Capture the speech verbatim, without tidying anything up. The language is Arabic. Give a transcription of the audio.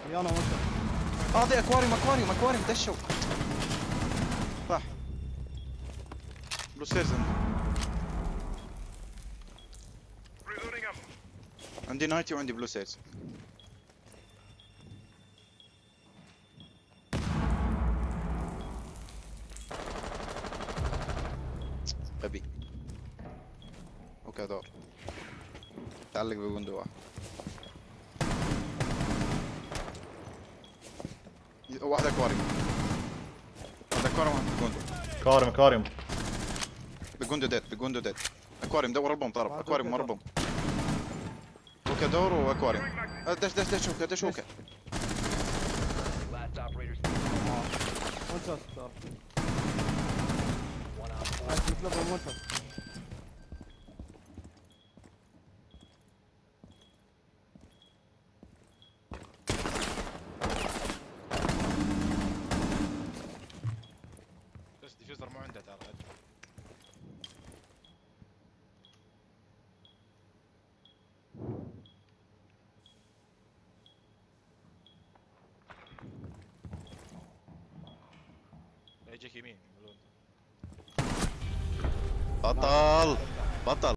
يا انا وانت. اه دي اكواريوم اكواريوم اكواريوم دشوا. صح. بلو ستيرز عندي. عندي نايتي وعندي بلو ستيرز. غبي. اوكي دور. تعلق بويندو واحد. واحد اكواريوم. واحد اكواريوم واحد بجوندو. كارم كارم. بجوندو ديد بجوندو ديد. اكواريوم دور البوم طرب اكواريوم ورا البوم. اوكي دور واكواريوم. دش دش دش اوكي دش اوكي. وانت صار. عايز تطلب وانت. بس ديفيوزر مو عنده ترى. يجيك يمين يقولون. بطل بطل.